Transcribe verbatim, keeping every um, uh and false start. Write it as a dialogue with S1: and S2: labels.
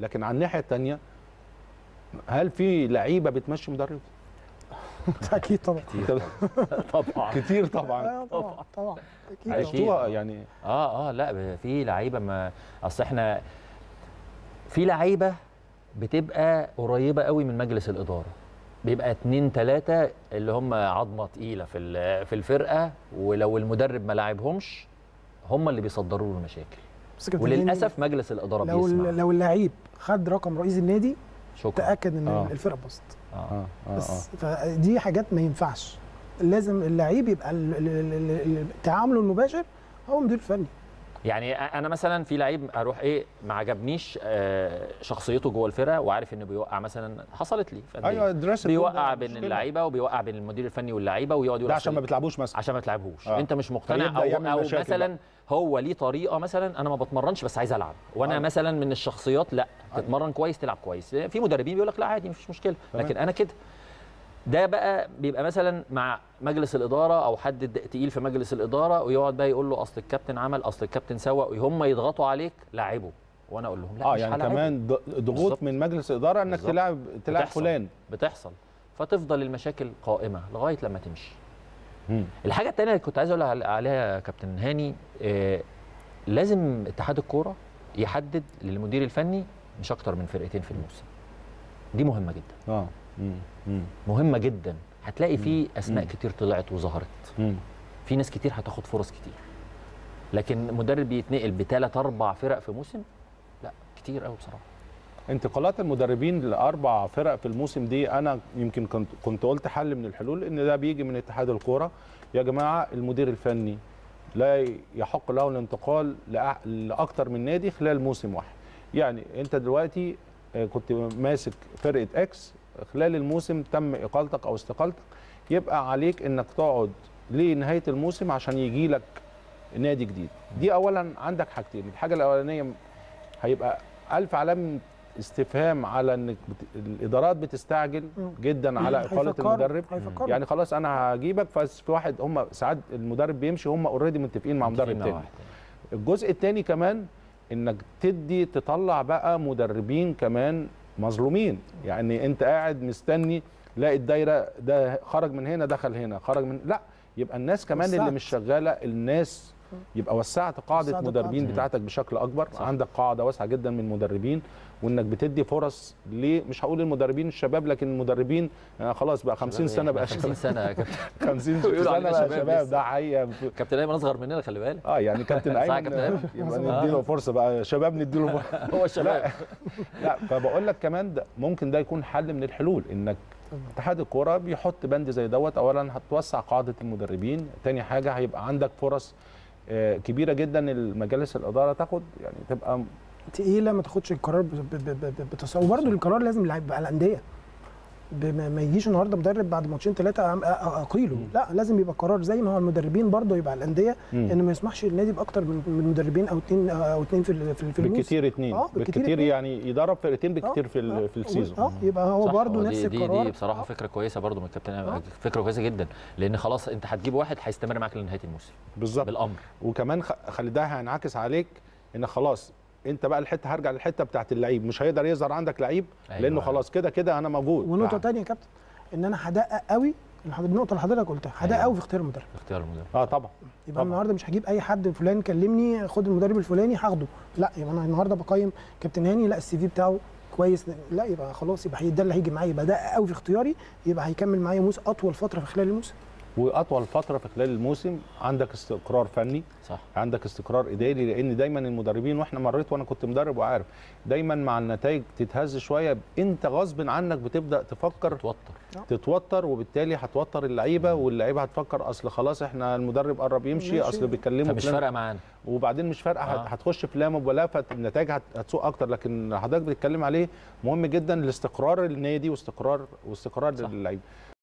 S1: لكن على الناحيه الثانيه هل في لعيبه بتمشي مدرب؟
S2: اكيد طبعا
S3: طبعا
S1: كتير طبعا
S2: آه طبعا طبعا اكيد
S1: عشتوها يعني.
S3: اه اه لا في لعيبه، ما اصل احنا في لعيبه بتبقى قريبه قوي من مجلس الاداره، بيبقى اتنين تلاته اللي هم عظمه تقيله في في الفرقه، ولو المدرب ما لاعبهمش هم اللي بيصدروا له المشاكل، وللاسف مجلس الاداره
S2: لو
S3: بيسمع.
S2: لو اللعيب خد رقم رئيس النادي
S3: شكرا،
S2: تاكد ان
S1: آه.
S2: الفرقه باظت.
S3: آه.
S1: آه. آه.
S2: بس فدي حاجات ما ينفعش، لازم اللعيب يبقى التعامل المباشر هو مدير فني.
S3: يعني انا مثلا في لعيب اروح ايه ما عجبنيش شخصيته جوه الفرقه، وعارف انه بيوقع، مثلا حصلت لي
S1: ايوه دراسه
S3: بيوقع بين اللعيبه وبيوقع بين المدير الفني واللعيبه، ويقعد يقول
S1: ده عشان ما بتلعبوش مثلا،
S3: عشان ما تلعبوش
S1: آه.
S3: انت مش مقتنع، او, أو مثلا بقى. هو ليه طريقه، مثلا انا ما بتمرنش بس عايز العب، وانا آه. مثلا من الشخصيات لا تتمرن كويس تلعب كويس. في مدربين بيقول لك لا عادي مفيش مشكله، لكن انا كده. ده بقى بيبقى مثلا مع مجلس الاداره او حد تقيل في مجلس الاداره، ويقعد بقى يقول له اصل الكابتن عمل، اصل الكابتن سوى، وهم يضغطوا عليك لاعبه، وانا اقول لهم لا
S1: اه
S3: مش
S1: يعني
S3: هلاعبه.
S1: كمان ضغوط من مجلس الاداره انك تلعب تلعب فلان،
S3: بتحصل، فتفضل المشاكل قائمه لغايه لما تمشي.
S1: مم.
S3: الحاجه الثانيه اللي كنت عايز اقول عليها يا كابتن هاني، آه لازم اتحاد الكوره يحدد للمدير الفني مش اكتر من فرقتين في الموسم. دي مهمه جدا.
S1: اه مم. مم.
S3: مهمه جدا. هتلاقي في اسماء
S1: مم.
S3: كتير طلعت وظهرت،
S1: مم.
S3: في ناس كتير هتاخد فرص كتير، لكن مدرب يتنقل بثلاث اربع فرق في موسم لا كتير قوي بصراحه.
S1: انتقالات المدربين لاربع فرق في الموسم دي، انا يمكن كنت كنت قلت حل من الحلول ان ده بيجي من اتحاد الكوره. يا جماعه المدير الفني لا يحق له الانتقال لاكثر من نادي خلال موسم واحد. يعني انت دلوقتي كنت ماسك فرقه اكس، خلال الموسم تم اقالتك او استقالتك، يبقى عليك انك تقعد لنهايه الموسم عشان يجي لك نادي جديد. دي اولا عندك حاجتين، الحاجه الاولانيه هيبقى الف علامه استفهام على ان الادارات بتستعجل جدا على اقاله المدرب. يعني خلاص انا هجيبك، ففي واحد هم ساعات المدرب بيمشي هم اوريدي متفقين مع مدرب تاني. الجزء الثاني كمان انك تدي تطلع بقى مدربين كمان مظلومين، يعني انت قاعد مستني لاقي الدايره ده خرج من هنا دخل هنا خرج من، لا يبقى الناس كمان وسعت. اللي مش شغاله الناس يبقى وسعت قاعده مدربين بتاعتك بشكل اكبر. صح. عندك قاعده واسعه جدا من المدربين، وانك بتدي فرص ليه، مش هقول المدربين الشباب، لكن المدربين يعني خلاص بقى خمسين سنه بقى شباب.
S3: خمسين سنه يا كابتن
S1: خمسين سنه بقى شباب، ده حقيقه.
S3: كابتن ايمن اصغر مننا خلي بالك.
S1: اه يعني كابتن ايمن يبقى نديله فرصه بقى، شباب نديله فرصه.
S3: هو الشباب.
S1: لا فبقول لك كمان ده ممكن ده يكون حل من الحلول، انك اتحاد الكوره بيحط بند زي دوت. اولا هتوسع قاعده المدربين، تاني حاجه هيبقى عندك فرص كبيره جدا المجالس الاداره تاخد، يعني تبقى
S2: تقيله، ما تاخدش القرار بتصور. وبرده القرار لازم يبقى على الانديه، ما يجيش النهارده مدرب بعد ماتشين ثلاثه اقيله، لا لازم يبقى قرار زي ما هو المدربين برده يبقى على الانديه، ان ما يسمحش للنادي باكتر من مدربين او اثنين او اثنين في في الموسم.
S1: بالكثير اثنين، آه بالكثير يعني يدرب فرقتين بالكثير في آه في السيزون.
S2: اه يبقى هو برده نفس
S3: دي
S2: القرار.
S3: دي بصراحه آه. فكره كويسه برده من الكابتن، آه. فكره كويسه جدا، لان خلاص انت هتجيب واحد هيستمر معاك لنهايه الموسم
S1: بالظبط
S3: بالامر.
S1: وكمان خلي ده هينعكس عليك ان خلاص انت بقى الحته هرجع للحته بتاعت اللعيب، مش هيقدر يظهر عندك لعيب. أيوة. لانه خلاص كده كده انا موجود.
S2: ونقطه ثانيه يا كابتن، ان انا هدقق قوي النقطه اللي حضرتك قلتها، هدقق قوي. أيوة. في اختيار المدرب.
S3: اختيار المدرب
S1: اه طبعا.
S2: يبقى
S1: طبعا.
S2: النهارده مش هجيب اي حد فلان كلمني خد المدرب الفلاني هاخده، لا يبقى انا النهارده بقيم كابتن هاني، لا السي في بتاعه كويس، لا يبقى خلاص يبقى ده اللي هيجي معايا، يبقى دقق قوي في اختياري، يبقى هيكمل معايا موسم اطول فتره في خلال الموسم.
S1: واطول فتره في خلال الموسم عندك استقرار فني.
S3: صح.
S1: عندك استقرار اداري، لان دايما المدربين، واحنا مريت وانا كنت مدرب وعارف، دايما مع النتائج تتهز شويه، انت غصب عنك بتبدا تفكر
S3: تتوتر
S1: تتوتر وبالتالي هتوتر اللعيبه، واللعيبه هتفكر اصل خلاص احنا المدرب قرب يمشي، اصل بيكلموا
S3: مش فارقه معانا،
S1: وبعدين مش فارقه آه. هتخش في لا مبالاه، فالنتائج هتسوء اكتر. لكن حضرتك بتتكلم عليه مهم جدا الاستقرار النادي واستقرار واستقرار اللعيبه.